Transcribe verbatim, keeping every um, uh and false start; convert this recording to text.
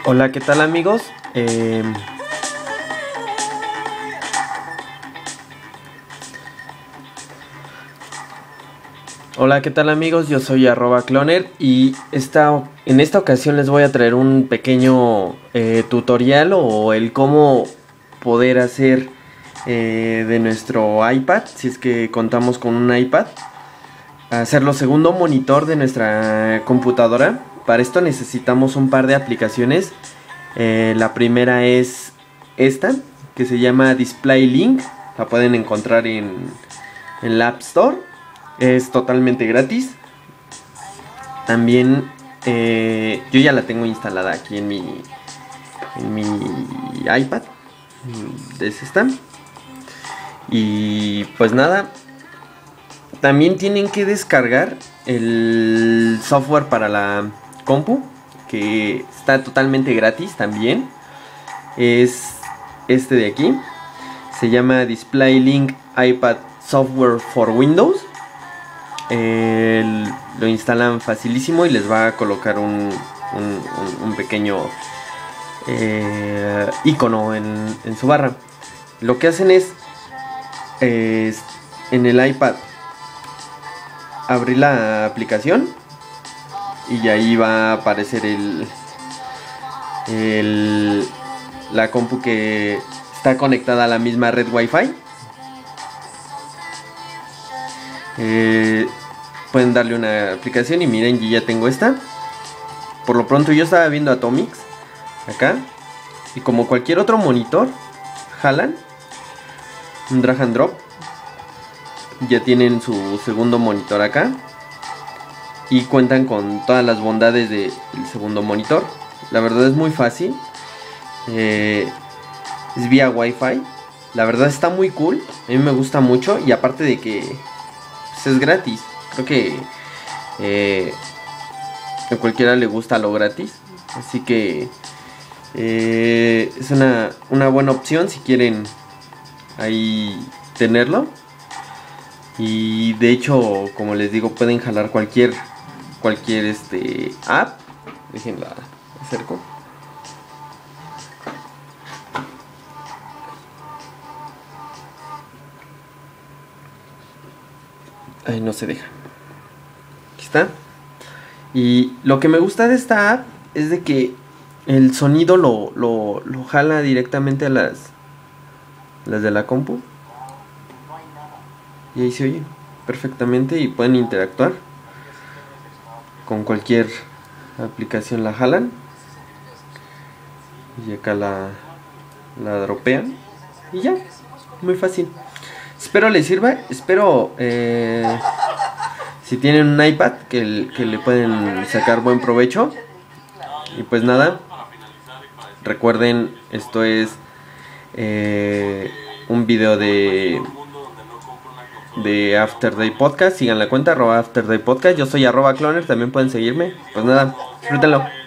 Hola, ¿qué tal amigos? Eh, hola, ¿qué tal amigos? Yo soy arroba cloner y esta, en esta ocasión les voy a traer un pequeño eh, tutorial o el cómo poder hacer eh, de nuestro iPad, si es que contamos con un iPad, hacerlo segundo monitor de nuestra computadora. Para esto necesitamos un par de aplicaciones. Eh, la primera es esta, que se llama Display Link. La pueden encontrar en, en la App Store. Es totalmente gratis. También eh, yo ya la tengo instalada aquí en mi, en mi iPad. Es esta. Y pues nada. También tienen que descargar el software para la compu, que está totalmente gratis también. Es este de aquí. Se llama Display Link iPad Software for Windows. El, lo instalan facilísimo y les va a colocar un, un, un, un pequeño eh, icono en, en su barra. Lo que hacen es, es en el iPad abrir la aplicación y ahí va a aparecer el, el la compu que está conectada a la misma red Wi-Fi. Eh, pueden darle una aplicación y miren, yo ya tengo esta. Por lo pronto yo estaba viendo Atomics acá y como cualquier otro monitor, jalan un drag and drop. Ya tienen su segundo monitor acá y cuentan con todas las bondades del segundo monitor. La verdad es muy fácil. Eh, es vía Wi-Fi. La verdad está muy cool. A mí me gusta mucho. Y aparte de que pues, es gratis. Creo que eh, a cualquiera le gusta lo gratis. Así que eh, es una, una buena opción si quieren ahí tenerlo. Y de hecho, como les digo, pueden jalar cualquier cualquier este app. Déjenla acerco. Ay, no se deja. Aquí está. Y lo que me gusta de esta app es de que el sonido lo, lo, lo jala directamente a las, las de la compu. Y ahí se oye perfectamente y pueden interactuar con cualquier aplicación. La jalan y acá la, la dropean y ya, muy fácil. Espero les sirva. Espero eh, si tienen un iPad que, que le pueden sacar buen provecho. Y pues nada, recuerden, esto es eh, un video de de After Day Podcast. Sigan la cuenta arroba After Day Podcast. Yo soy arroba cloner, también pueden seguirme. Pues nada, disfrútenlo.